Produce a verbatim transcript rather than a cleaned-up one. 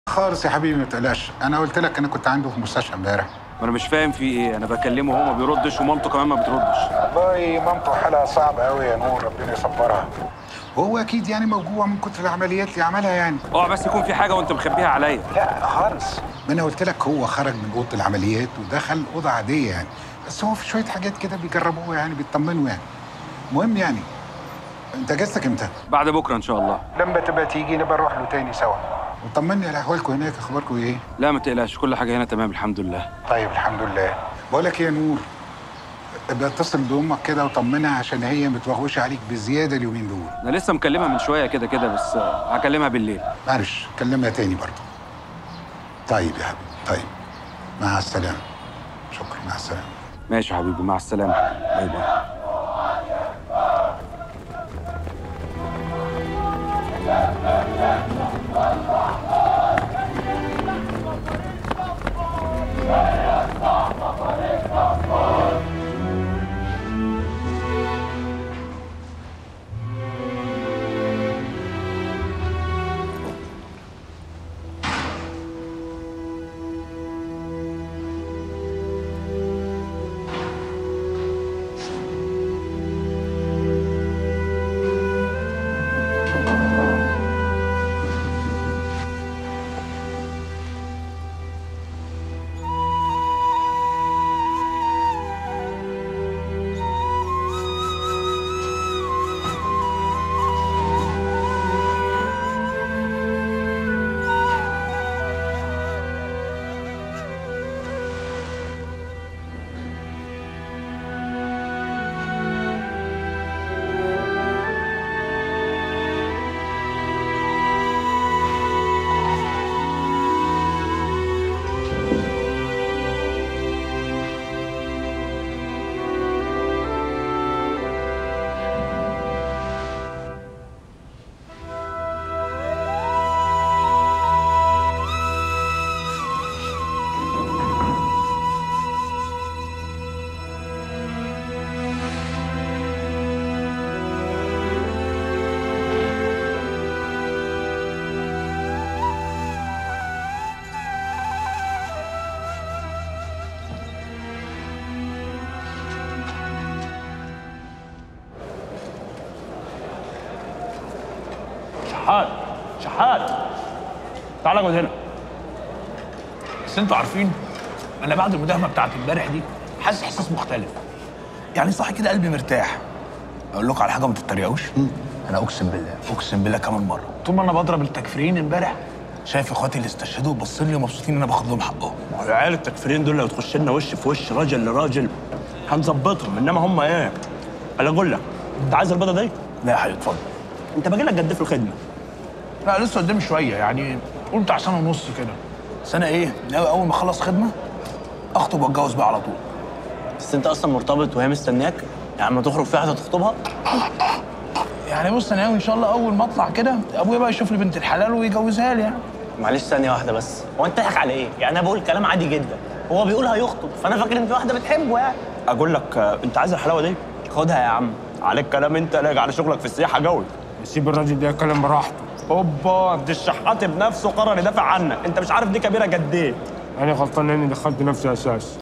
خالص يا حبيبي ما تقلقش، انا قلت لك انا كنت عنده في المستشفى امبارح. ما انا مش فاهم في ايه، انا بكلمه هو ما بيردش ومامته كمان ما بتردش. والله مامته حالها صعبه قوي يا نور، ربنا يصبرها. وهو اكيد يعني موجوع من كتر العمليات اللي عملها يعني. اوعى بس يكون في حاجه وانت مخبيها عليا. لا خالص، ما انا قلت لك هو خرج من اوضه العمليات ودخل اوضه عاديه يعني، بس هو في شويه حاجات كده بيجربوها يعني، بيطمنوا يعني. المهم يعني انت اجازتك امتى؟ بعد بكره ان شاء الله. لما تبقى تيجي نبقى نروح له تاني سوا، وطمني على احوالكم هناك، اخباركم ايه؟ لا ما تقلقش، كل حاجه هنا تمام الحمد لله. طيب الحمد لله. بقول لك ايه يا نور، ابقى اتصل بامك كده وطمنها عشان هي متوغوشه عليك بزياده اليومين دول. انا لسه مكلمها من شويه كده كده، بس هكلمها بالليل. معلش كلمها تاني برضه. طيب يا حبيبي، طيب مع السلامه. شكرا، مع السلامه. ماشي يا حبيبي، مع السلامه. باي باي. شحات شحات تعالى اقعد هنا. بس انتوا عارفين انا بعد المداهمه بتاعت امبارح دي حاسس احساس مختلف، يعني صح كده قلبي مرتاح. اقول لكم على حاجه ما تتريقوش، انا اقسم بالله اقسم بالله كمان مره طول ما انا بضرب التكفيرين امبارح شايف اخواتي اللي استشهدوا باصين لي ومبسوطين ان انا باخد لهم حقهم. ما هو العيال التكفيرين دول لو تخش لنا وش في وش راجل لراجل هنظبطهم، انما هم ايه؟ انا اقول لك انت عايز البيضه دي؟ لا يا حبيبي اتفضل. انت باقي لك قد ايه في الخدمه؟ لا لسه قدامي شويه، يعني قول بتاع سنه ونص كده. سنه ايه؟ ناوي اول ما اخلص خدمه اخطب واتجوز بقى على طول. بس انت اصلا مرتبط وهي مستنياك، يعني ما تخرج في واحده تخطبها؟ يعني بص انا ناوي ان شاء الله اول ما اطلع كده ابويا بقى يشوف لي بنت الحلال ويجوزها لي يعني. معلش ثانيه واحده بس، هو انت ضحك على ايه؟ يعني انا بقول كلام عادي جدا، هو بيقول هيخطب فانا فاكر ان في واحده بتحبه يعني. اقول لك آه، انت عايز الحلاوه دي؟ خدها يا عم. عليك كلام انت لاجع على شغلك في السياحه جوي. سيب الراجل ده يتكلم براحته. اوبا دي الشحات بنفسه قرر يدافع عنك، انت مش عارف دي كبيره قد ايه. انا غلطان اني دخلت نفسي اساس.